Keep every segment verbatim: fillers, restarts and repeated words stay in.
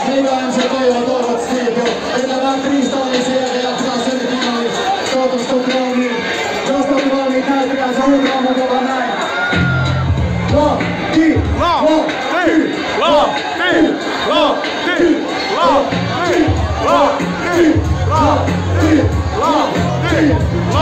Meidän se toivon toivot siitä. Elämään kristallisia ja jatkaa semifinaalit. Toivottavasti on valmiin. Jos on valmiin, näyttäkää se huutaa mukava näin. Lahti! Lahti! Lahti! Lahti! Lahti! Lahti! Lahti! Lahti!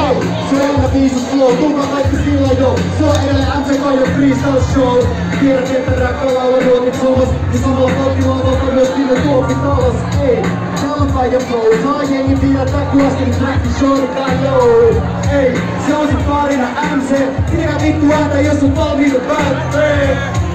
Se on aina viisas flow, tulkaa kaikki sillä jo. Se on edelleen M C Kaijo Freestyle Show. Tiedät, että räkkällä on ruotit sommas, niin samalla kotiin valvota myös Ville Tuoppi talas. Ei, tää on Kaijo Flow. Saa jengi tiedättää, kun äsken tracki shortaa joo. Ei, se on sit parina M C. Pidä vittu ääntä, jos on valmiina päätteen.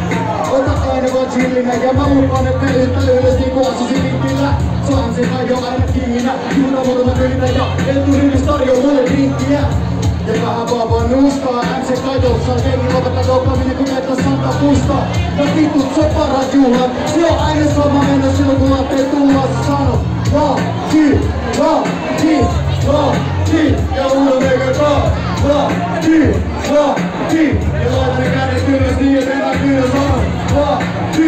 Ota aina vaan chillinen ja mä lupaan, et me yhtä ylös niinku asuisin vippillä. Se on M C Kaijo aina kiinä. Juuna muutama ylitä ja Elturyhdys tarjoo mulle drinkkiä. Ja vähän vaan voi nuuskaa, M C Kaijo saa jengi lopettaa dopaminen kun meitä Santa Pusta. Ja vitut soparat juhlat, se on aina sama mennä silloin kun lähtee tullaan se sano. Lahti, lahti, lahti, ja uudelleen kertaa. Lahti, lahti, ja laita ne kädet ylös niin et enää kyllä sano. Lahti,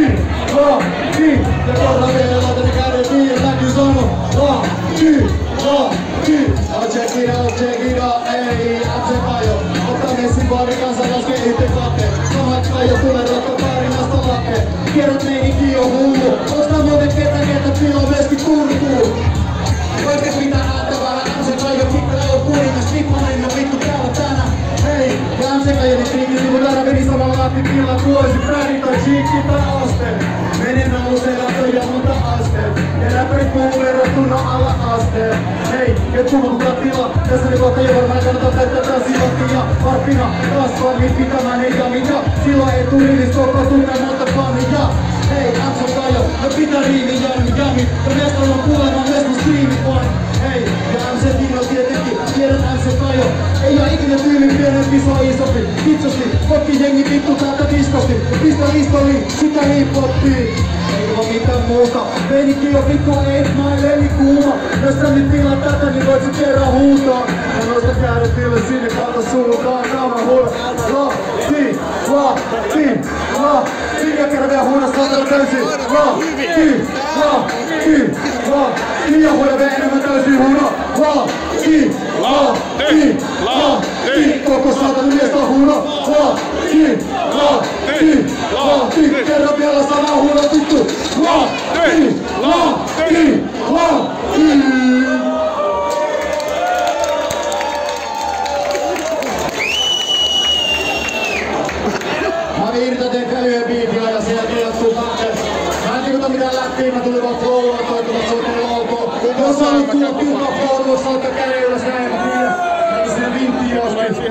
lahti, ja kohta vielä laita ne kädet niin et näkyy sano. Lahti, lahti, oh check it out, check it out, ei, M C Kaijo. Ota messin baari kanssa laske yhteen kahteen. Samat Kaijo tulee rokko tarinasta lakkeen. Tiedät meininki on hullu, osta muuten ketä ketä pilon myöskin Turkuun. Oikees mitä ääntä vähän, M C Kaijo kikkelee jo kuningas, Mikkonen on vittu täällä tänään. Hei, ja M C Kaijo niin kriikki, kun täällä meni samalla lähti pillan kuosi, brändi tai chiikki tai asteen. Menen nousee lähtö ja monta asteen. Ja räppärit puhuu verrattuna alla asteen. Hei, et puhutukaan tila, tässä ne kohta jo varmaan kannattaa täyttää tää silottia. Harppina, kasvaa niin pitämään ei jamia. Silloin ei tuu rivis koko tunneen monta fania. Hei, M C Kaijo, no pitää riimin jami jami. Ja mestalla on kuulemaan myös mun striimit vain. Hei, ja M C Tino tietenkin, tiedät M C Kaijo. Ei oo ikinä tyylin pienempi, se on isompi. Vitsosti, kokki jengi vittu täältä diskosti. Pistä listoliin, sitä hiphoppiin. Ei oo mitään muuta, meininki on vittu eight mile eli kuuma. Jos sä nyt tilaat tätä, niin voit sä kerran huutaa. Ja nosta kädet ylös sinne kautta suuntaan, kaama huuda. Lahti, lahti, lahti. Ja kerran vielä huuda saatana täysin. Lahti, lahti, lahti. Ja huuda vielä enemmän täysin huuda. Lahti, lahti, lahti. Koko saatana mies on huuda. Lahti, lahti, lahti. Kerran vielä sana huuda vittu. Lahti, lahti, lahti. Mä viiritän teen kälyjen biitia ja sieltä jatkuu kakkes. Mä en tikuta mitään läppiä, mä tulin vaan flowlla toivottavasti suuteen loukoon. Jos haluat tulla tiukan flow, jos saattaa käydä ylös näin, mä tiedän. Ei sinne vinttiin joskin.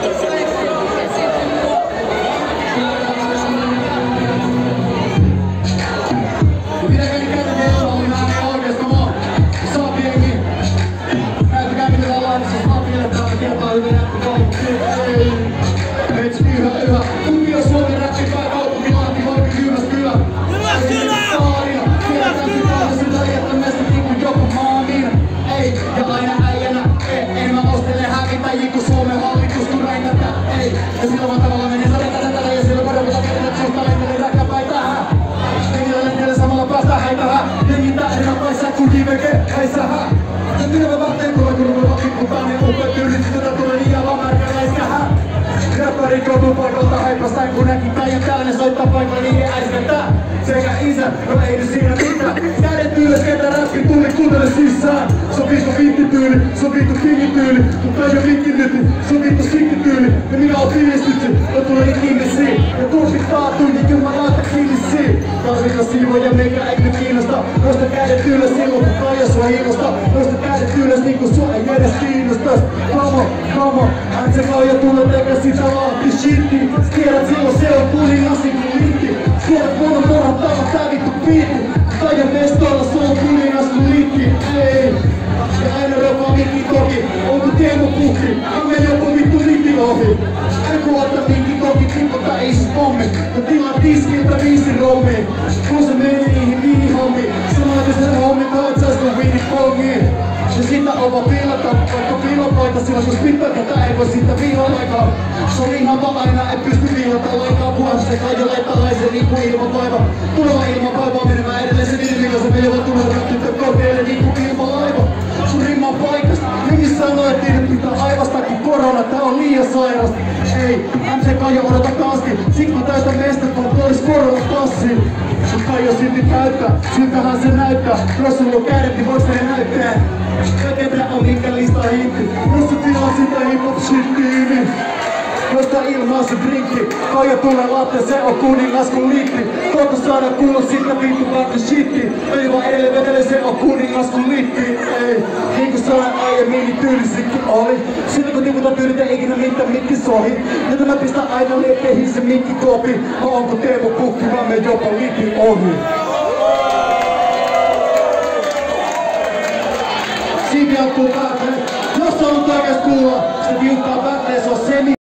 Pitäkää niin käydä vielä, oli nää ne oikeesti, come on. Saa pienkin. Näyttäkää mitä tää laitassa saa pienetään, kertaa hyvin näytti kaikki. Metsi yhä yhä. Kumpio Suomi räppi pääkaupunki, Lahti, Valki, Jyväskylä. Jyväskylä! Saarina, tiedetään pitää sitä jättä mesta niinku joku maamina. Ei, ja aina äijänä, ei, en mä ostele hävittäjiä kun Suomen hallitus kun räikättä. Ei, ja sillä vaan tavalla menee sadetta tätä ja sillä paremmita kertaa suhta lenteli räkkäpäin tähän. Hengillä lentele samalla päästä häitähä. Hengittää erilaisia kun kiveke, ei sähä. Ja työvä varten tulee kurkulla pikkutaan ja upeat yritys tätä tulee liian lamärkäläiskähä. Räppärit joutuu paikalta haipastain kun näki Kaijon täällä ne soittaa paikalla niiden äiskeltää. Sekä isä, no ei nyt siinä mitään. Kädet ylös, ketä räppi tuli kuuntele sisään. Se on vittu vittityyli, se on vittu kingityyli. Kun Kaijo vinkkitytti, se on vittu sikkityyli. Ja minä oon fiilistytty, ja tulee kiinnisiin. Ja turpit kaatuu, niin jumalauta kiinnisiin. Kasvita siivoja, meikä ei nyt kiinnosta. Nosta kädet ylös silloin kun Kaijo sua innosta. Nosta kädet ylös niin kun sua ei edes kiinnostas. Kamo, kamo, M C Kaijo tulee tekee sitä Lahti shitti. Tiedät silloin se on kuningas niin kuin litti. Tiedät vuonna porhattaa tää vittu biitti. Kaijon mestoilla se on kuningas kuin litti. Ei. Ja aina röpää mikki toki. Onko Teemu Pukki? On meni joku vittu litti ohi. Joku ottaa mikki toki, tippota ei siis pommi. Ja tilaa tiskiltä viisi rommiin. Kun se meni niihin viinihommiin. Sanoin sen hommi kaitsais kun viini pongiin. Ja sitä on vaan piilata, vaikka piilopoita silloin kun spittaa tätä ei voi siitä viilolaikaa. Se on ihan vaan aina et pysty viilata lainkaan puhasta se Kaijo leipalaisen niin kuin ilmapaiva. Tuleva ilmapaiva on menemään edelleen sen ilmi, kun se teille niinku ilmalaiva. Sun rimman paikasta, minkin sanoo, et niille pitää aivasta, kun korona, tää on liian sairasta. Ei, M C Kaija odota taaskin, sit kun täytä mestat, kun pois koronapassin. Mut Kaija silti täyttää, siltähän se näyttää. Jos sulla on kädet, niin voit ne näyttää. Ketä on minkä lista hitti, jos sä tilaa sitä hip-hop shittiini. Josta ilmaa se drinkki, Kaija tulee latte, se on kuningas kun liitti. Kohta saada kuulla sitä vittu vaikka shitti. Ei vaan edelleen vetele, se on kuningas kun liitti. Ei, niinku sanoin aiemmin, niin tyylisikki oli. Silloin kun tiputat yritä ikinä mitään mikki sohi. Joten mä pistän aina liekkeihin se mikki kopi. Mä onko Teemu Pukki, vaan me jopa liitin ohi. Siitä jatkuu päättelee. Jos on oikeas kuulla, se tiukkaa päättelee, se on semi.